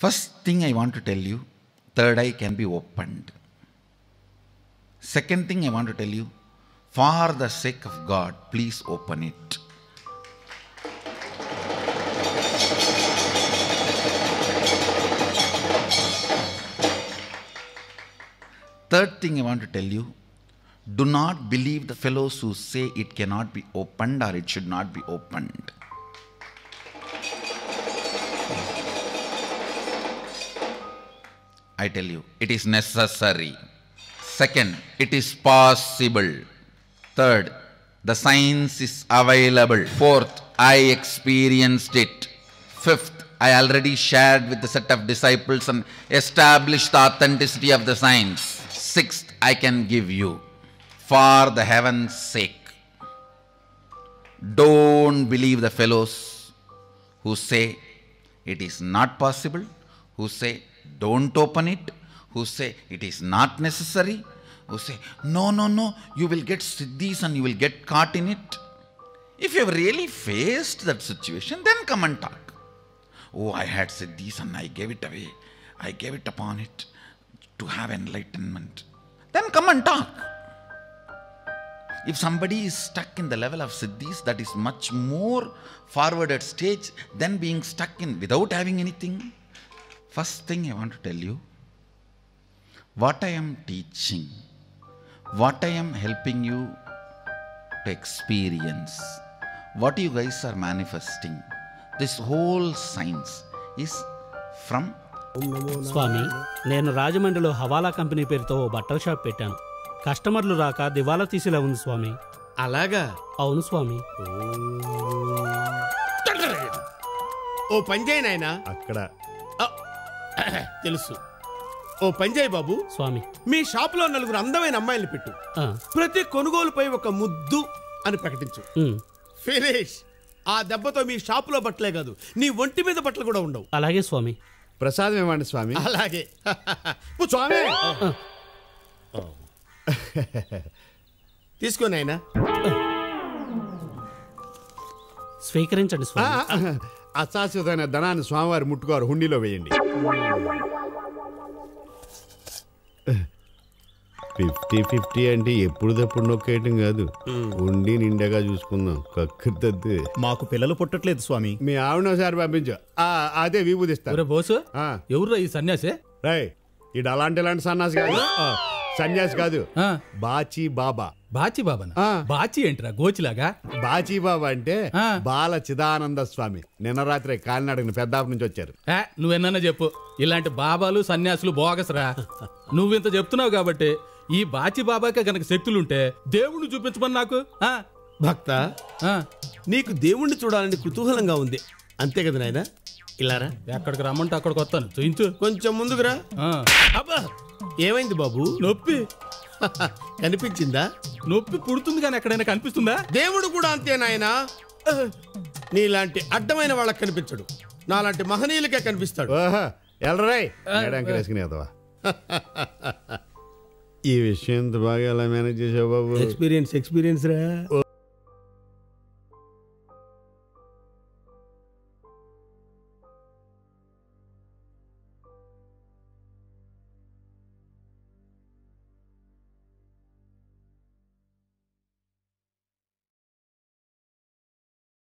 First thing I want to tell you, third eye can be opened. Second thing I want to tell you, for the sake of God, please open it. Third thing I want to tell you, do not believe the fellows who say it cannot be opened or it should not be opened. I tell you, it is necessary. Second, it is possible. Third, the science is available. Fourth, I experienced it. Fifth, I already shared with the set of disciples and established the authenticity of the science. Sixth, I can give you. For the heaven's sake, don't believe the fellows who say it is not possible, who say don't open it, who say it is not necessary, who say no, you will get siddhis and you will get caught in it. If you have really faced that situation, then come and talk. Oh, I had siddhis and I gave it away. I gave it upon it to have enlightenment. Then come and talk. If somebody is stuck in the level of siddhis, that is much more forwarded stage than being stuck in without having anything. First thing I want to tell you, what I am teaching, what I am helping you to experience, what you guys are manifesting, this whole science is from స్వామి, నేను రాజమండ్రిలో హవాలా company పేరుతో ఓ బట్టల shop పెట్టాను. కస్టమర్లు రాక దివాలా తీసేలా ఉంది స్వామి. అలాగా? అవును స్వామి. ఓ పంజాయ్ నాయనా. అక్కడ తెలుసు. ఓ పంజాయ్ బాబు స్వామి, మీ షాప్ లో 4 అందమైన అమ్మాయిలు పెట్టు. ప్రతి కొనుగోలుపై ఒక ముద్దు అని ప్రకటించు. ఫినిష్. ఆ దెబ్బతో మీ షాప్ లో బట్టలే కాదు, నీ ఒంటి మీద బట్టలు కూడా ఉండవు. అలాగే స్వామి. ప్రసాదం ఇవ్వండి స్వామి. అలాగే స్వామి. తీసుకో నాయనా. స్వీకరించండి స్వామి. అశాశ్వతమైన ధనాన్ని స్వామివారి ముట్టుకోరు హుండీలో వేయండి. 50-50 అంటే ఎప్పుడుదప్పుడు నొక్కేయటం కాదు, ఉండి నిండగా చూసుకుందాం. కక్కుతద్దు. మాకు పిల్లలు పుట్టట్లేదు స్వామి. మీ ఆవిడ ఒకసారి పంపించు. అదే విభూదిస్తారు. బోసు ఎవరు ఈ సన్యాసి? రై ఇడు అలాంటి సన్యాసి కాదు, సన్యాసి కాదు, బాచి బాబా. బాచి బాబానా? బాచి ఏంట్రా గోచిలాగా? బాచి బాబా అంటే బాల చిదానంద స్వామి. నిన్న రాత్రి కాలినాడని పెద్దాపు నుంచి వచ్చారు. నువ్వెన్నా చెప్పు, ఇలాంటి బాబాలు సన్యాసులు బోగసరా. నువ్వింత చెప్తున్నావు కాబట్టి ఈ బాచి బాబాకే గనక శక్తులుంటే దేవుణ్ణి చూపించమని నాకు. భక్త, నీకు దేవుణ్ణి చూడాలని కుతూహలంగా ఉంది అంతే కదా నాయనా? ఇలారా. ఎక్కడికి రమ్మంటే అక్కడికి వస్తాను. చూయించు. కొంచెం ముందుకురా. అబ్బా, ఏమైంది బాబు? నొప్పి. కనిపించిందా? నొప్పి పుడుతుంది కానీ ఎక్కడైనా కనిపిస్తుందా? దేవుడు కూడా అంతే నాయనా. నీలాంటి అడ్డమైన వాళ్ళకి కనిపించడు, నాలాంటి మహనీయులకే కనిపిస్తాడు. ఈ విషయం బాగా ఎలా మేనేజ్ చేసావు బాబు? ఎక్స్పీరియన్స్ రా.